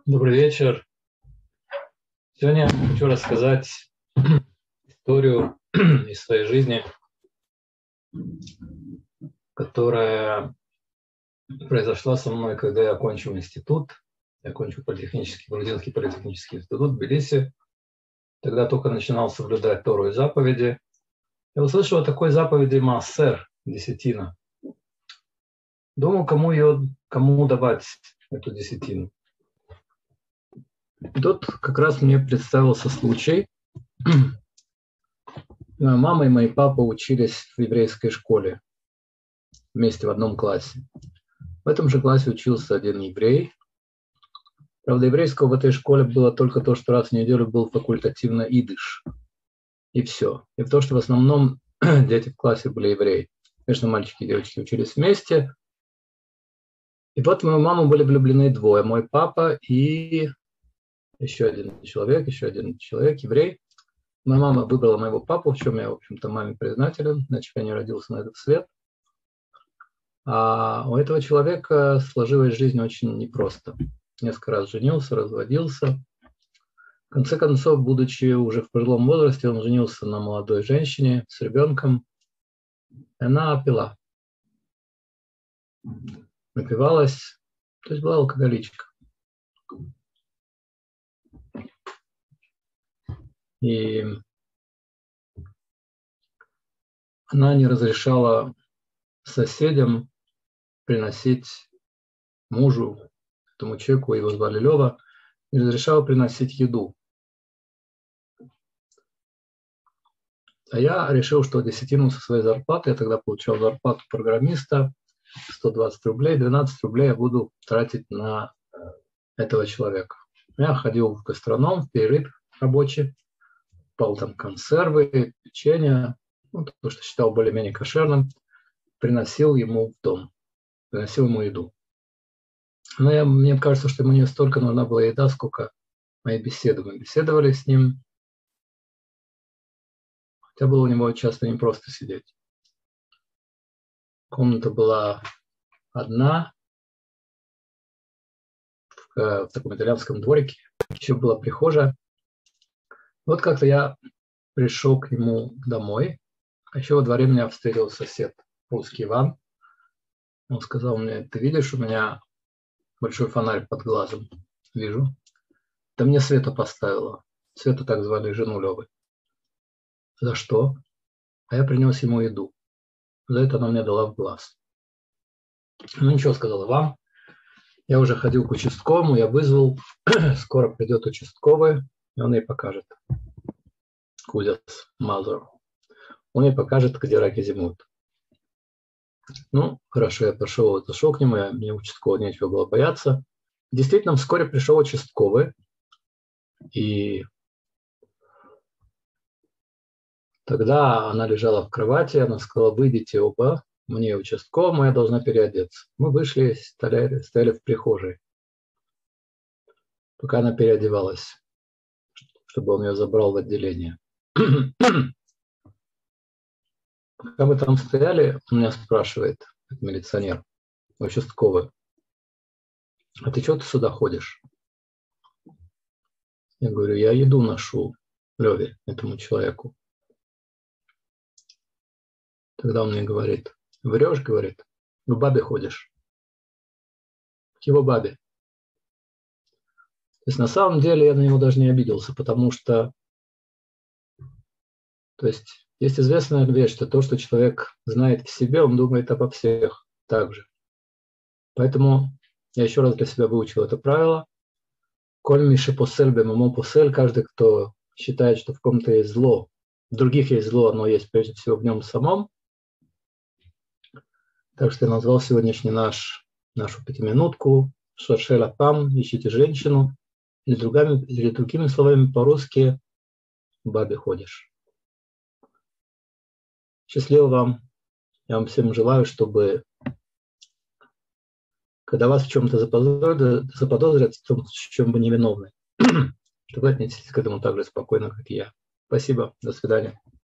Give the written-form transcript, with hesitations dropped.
Добрый вечер. Сегодня я хочу рассказать историю из своей жизни, которая произошла со мной, когда я окончил институт. Я окончил Грузинский политехнический институт в Тбилиси. Тогда только начинал соблюдать Тору и заповеди. Я услышал о такой заповеди Маасер, десятина. Думал, кому давать эту десятину. И тут как раз мне представился случай. Моя мама и мой папа учились в еврейской школе вместе в одном классе. В этом же классе учился один еврей. Правда, еврейского в этой школе было только то, что раз в неделю был факультативно идыш. И все. И то, что в основном дети в классе были евреи. Конечно, мальчики и девочки учились вместе. И вот в мою маму были влюблены двое. Мой папа и еще один человек, еврей. Моя мама выбрала моего папу, в чем я, в общем-то, маме признателен, иначе я не родился на этот свет. А у этого человека сложилась жизнь очень непросто. Несколько раз женился, разводился. В конце концов, будучи уже в пожилом возрасте, он женился на молодой женщине с ребенком. И она пила. Напивалась, то есть была алкоголичка. И она не разрешала соседям приносить мужу, этому человеку, его звали Лева, не разрешала приносить еду. А я решил, что десятину со своей зарплаты, я тогда получал зарплату программиста, 120 рублей, 12 рублей я буду тратить на этого человека. Я ходил в гастроном, в перерыв рабочий, покупал там консервы, печенье, то, что считал более-менее кошерным, приносил ему в дом, приносил ему еду. Но мне кажется, что ему не столько нужна была еда, сколько мои беседы. Мы беседовали с ним, хотя было у него часто непросто сидеть. Комната была одна, в таком итальянском дворике, еще была прихожая. Вот как-то я пришел к нему домой, а еще во дворе меня встретил сосед, русский Иван. Он сказал мне: ты видишь, у меня большой фонарь под глазом. Вижу. Да мне Света поставила. Свету так звали жену Левы. За что? А я принес ему еду. За это она мне дала в глаз. Ну ничего, сказал Иван. Я уже ходил к участковому, я вызвал. Скоро придет участковый, и он ей покажет. Кузяс Мазур. Он ей покажет, где раки зимуют. Ну, хорошо, я зашел к нему, мне участкового нечего было бояться. Действительно, вскоре пришел участковый, и тогда она лежала в кровати, она сказала: выйдите оба, мне участковому, я должна переодеться. Мы вышли, стояли в прихожей, пока она переодевалась, чтобы он ее забрал в отделение. Пока мы там стояли, он меня спрашивает, милиционер, участковый: а ты что ты сюда ходишь? Я говорю: я еду ношу Леве, этому человеку. Тогда он мне говорит: врешь, говорит, к бабе ходишь. К его бабе. То есть на самом деле я на него даже не обиделся, потому что, то есть известная вещь, что то, что человек знает в себе, он думает обо всех также. Поэтому я еще раз для себя выучил это правило. Коль миши посель бемамо посель, каждый, кто считает, что в ком-то есть зло, в других есть зло, оно есть прежде всего в нем самом. Так что я назвал сегодняшний нашу пятиминутку «Шаршель апам», ищите женщину, или другими словами по-русски «бабе ходишь». Счастливо вам. Я вам всем желаю, чтобы, когда вас в чем-то заподозрят, в чем вы невиновны, чтобы вы отнеслись к этому так же спокойно, как и я. Спасибо. До свидания.